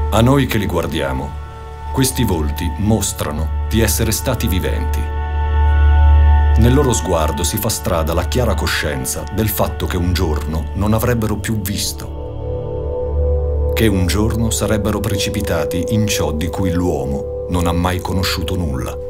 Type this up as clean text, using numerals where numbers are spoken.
A noi che li guardiamo, questi volti mostrano di essere stati viventi. Nel loro sguardo si fa strada la chiara coscienza del fatto che un giorno non avrebbero più visto, che un giorno sarebbero precipitati in ciò di cui l'uomo non ha mai conosciuto nulla.